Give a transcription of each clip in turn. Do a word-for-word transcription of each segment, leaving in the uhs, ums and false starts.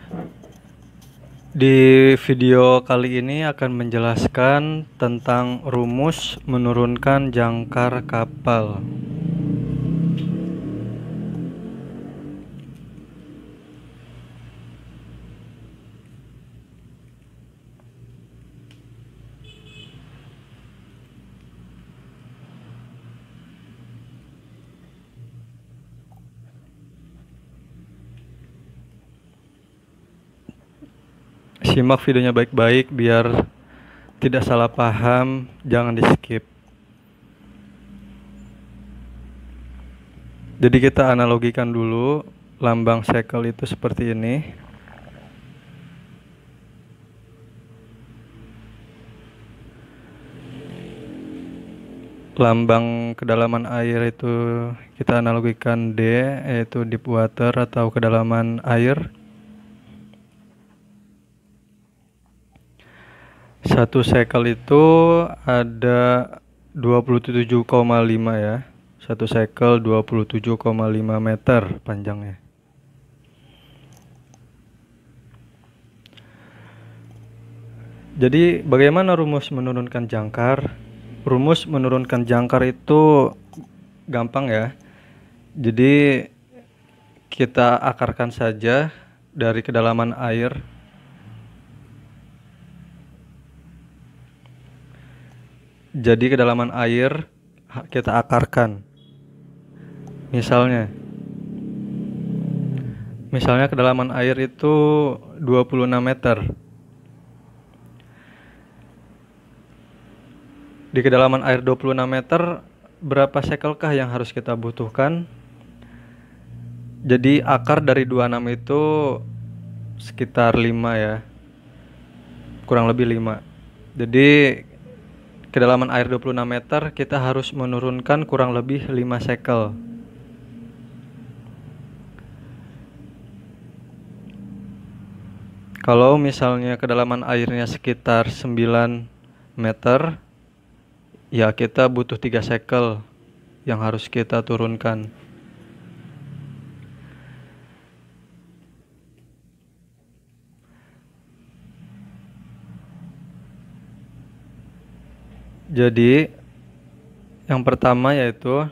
Di video kali ini akan menjelaskan tentang rumus menurunkan jangkar kapal. Simak videonya baik-baik biar tidak salah paham, jangan di-skip. Jadi kita analogikan dulu, lambang sekel itu seperti ini. Lambang kedalaman air itu kita analogikan D, yaitu deep water atau kedalaman air. Satu sekel itu ada dua puluh tujuh koma lima ya. Satu sekel dua puluh tujuh koma lima meter panjangnya. Jadi bagaimana rumus menurunkan jangkar? Rumus menurunkan jangkar itu gampang ya. Jadi kita akarkan saja dari kedalaman air. Jadi kedalaman air kita akarkan. Misalnya Misalnya kedalaman air itu dua puluh enam meter. Di kedalaman air dua puluh enam meter, berapa sekelkah yang harus kita butuhkan? Jadi akar dari dua puluh enam itu sekitar lima ya. Kurang lebih lima. Jadi kedalaman air dua puluh enam meter kita harus menurunkan kurang lebih lima sekel. Kalau misalnya kedalaman airnya sekitar sembilan meter, ya kita butuh tiga sekel yang harus kita turunkan. Jadi yang pertama yaitu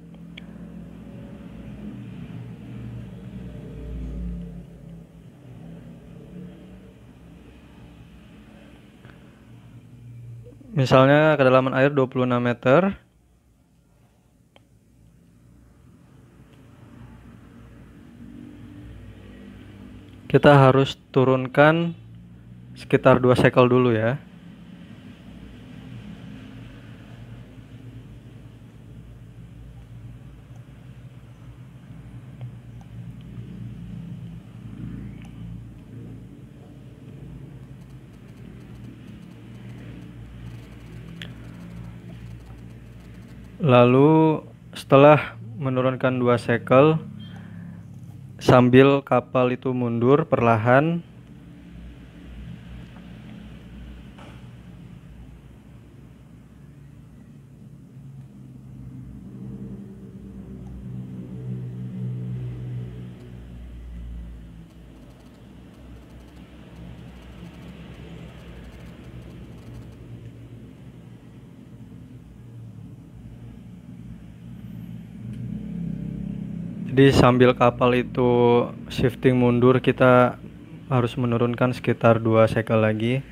misalnya kedalaman air dua puluh enam meter. Kita harus turunkan sekitar dua sekel dulu ya. Lalu setelah menurunkan dua sekel, sambil kapal itu mundur perlahan, jadi sambil kapal itu shifting mundur, kita harus menurunkan sekitar dua sekel lagi.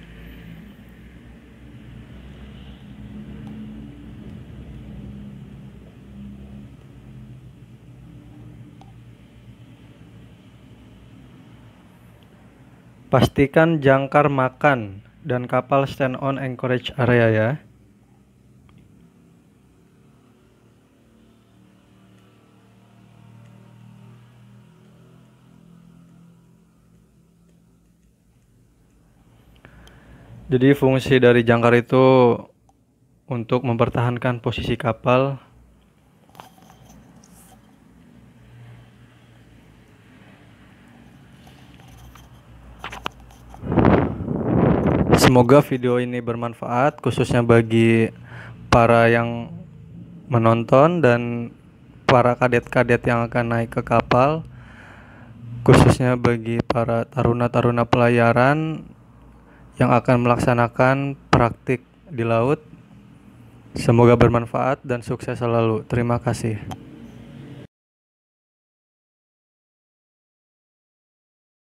Pastikan jangkar makan dan kapal stand on anchorage area ya. Jadi fungsi dari jangkar itu untuk mempertahankan posisi kapal. Semoga video ini bermanfaat khususnya bagi para yang menonton dan para kadet-kadet yang akan naik ke kapal. khususnya bagi para taruna-taruna pelayaran yang akan melaksanakan praktik di laut. Semoga bermanfaat dan sukses selalu. Terima kasih.